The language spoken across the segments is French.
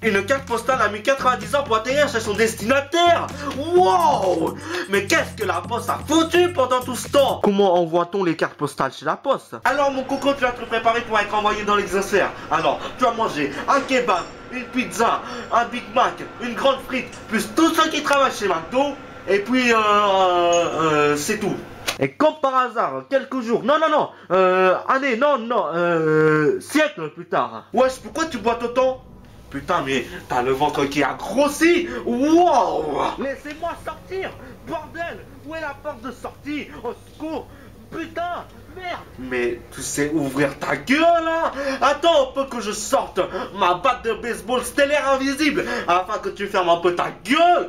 Une carte postale a mis 90 ans pour atterrir chez son destinataire. Wow! Mais qu'est-ce que la poste a foutu pendant tout ce temps? Comment envoie-t-on les cartes postales chez la poste? Alors mon coco, tu vas te préparer pour être envoyé dans l'exosphère. Alors, tu vas manger un kebab, une pizza, un Big Mac, une grande frite, plus tous ceux qui travaillent chez McDo. Et puis, c'est tout. Et comme par hasard, quelques jours, année, siècles plus tard. Wesh, pourquoi tu bois autant? Putain, mais t'as le ventre qui a grossi. Wow! Laissez-moi sortir, bordel. Où est la porte de sortie? Au secours. Putain, merde. Mais tu sais ouvrir ta gueule, hein? Attends un peu que je sorte ma batte de baseball stellaire invisible afin que tu fermes un peu ta gueule.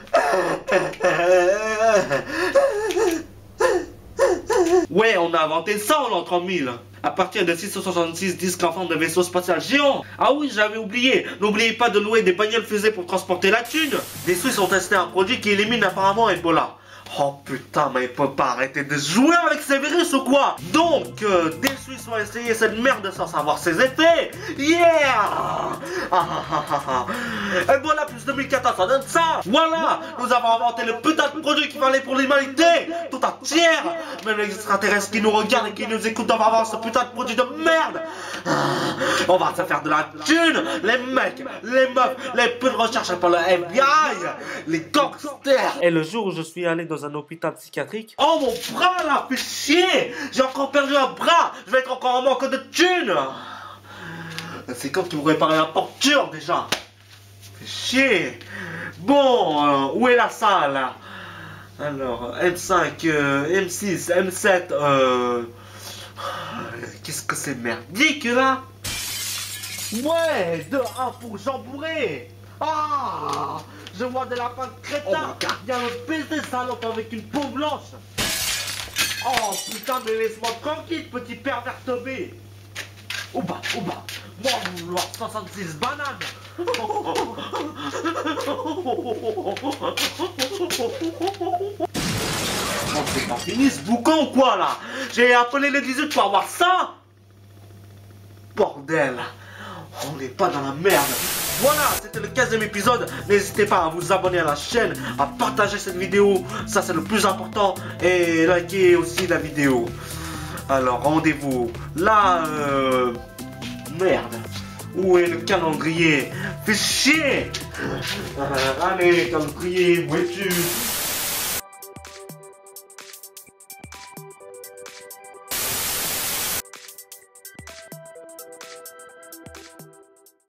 Ouais, on a inventé ça en l'an 3000. À partir de 666 disques en forme de vaisseau spatial géant. Ah oui, j'avais oublié. N'oubliez pas de louer des bagnoles fusées pour transporter la thune. Les Suisses ont testé un produit qui élimine apparemment Ebola. Oh putain, mais il peut pas arrêter de jouer avec ces virus ou quoi? Donc, des Suisses ont essayé cette merde sans savoir ses effets. Yeah! Ebola plus 2014, ça donne ça. Voilà, nous avons inventé le putain de produit qu'il fallait pour l'humanité tout entière. Même les extraterrestres qui nous regardent et qui nous écoutent doivent avoir ce putain de produit de merde. On va se faire de la thune. Les mecs, les meufs, les peu de recherche pour le FBI, les gangsters. Et le jour où je suis allé dans un hôpital psychiatrique. Oh mon bras là, fait chier. J'ai encore perdu un bras. Je vais être encore en manque de thunes. C'est quand tu vous réparer la porture déjà. Fait chier. Bon, où est la salle là? Alors, M5, M6, M7, qu'est-ce que c'est merdique là? Ouais, 2-1 pour Jean Bourré. Ah, je vois de la fin de crétin. Il y a le baiser salope avec une peau blanche. Oh putain, mais laisse-moi tranquille, petit pervers teubé. Ouba. Moi, vouloir 66 bananes. Oh, c'est pas fini ce boucan ou quoi là? J'ai appelé les 18 pour avoir ça. Bordel. On n'est pas dans la merde. Voilà, c'était le 15e épisode. N'hésitez pas à vous abonner à la chaîne, à partager cette vidéo. Ça, c'est le plus important. Et likez aussi la vidéo. Alors, rendez-vous là. Merde. Où est le calendrier? Fais chier. Allez, calendrier, où es-tu?